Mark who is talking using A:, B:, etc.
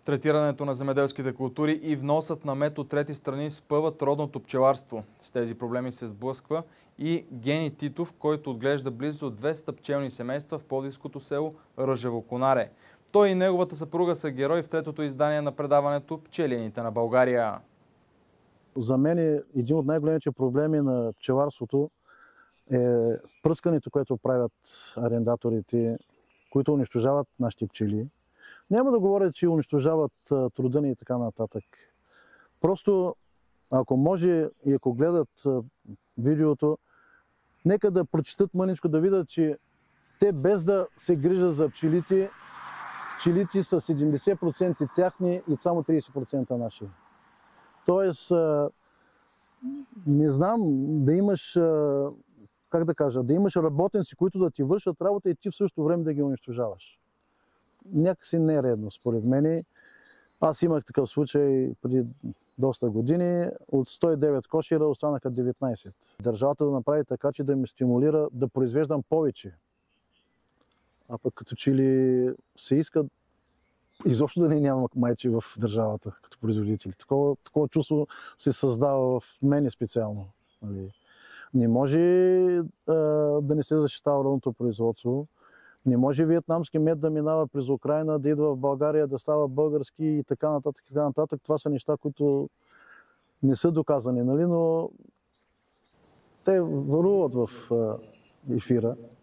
A: Третирането на земеделските култури и вносът на мед от трети страни спъват родното пчеларство. С тези проблеми се сблъсква и Гени Титов, който отглежда близо 200 пчелни семейства в пловдивското село Ръжево Конаре. Той и неговата съпруга са герои в третото издание на предаването "Пчелините на България".
B: За мен един от най-големите проблеми на пчеларството е пръскането, което правят арендаторите, които унищожават нашите пчели. Няма да говоря, че унищожават труда ни и така нататък. Просто, ако може и ако гледат видеото, нека да прочитат мъничко, да видят, че те без да се грижат за пчелите, пчелите са 70% тяхни и само 30% наши. Тоест, не знам, да имаш, как да кажа, да имаш работници, които да ти вършат работа и ти в същото време да ги унищожаваш. Някакси не е редно, според мен. Аз имах такъв случай преди доста години. От 109 кошера останаха 19. Държавата да направи така, че да ме стимулира да произвеждам повече. А пък като че ли се иска изобщо да няма майче в държавата като производители. Такова чувство се създава в мене специално. Не може да не се защитава родното производство. Не може виетнамски мед да минава през Украйна, да идва в България, да става български и така нататък. Така нататък. Това са неща, които не са доказани, но те вървуват в ефира.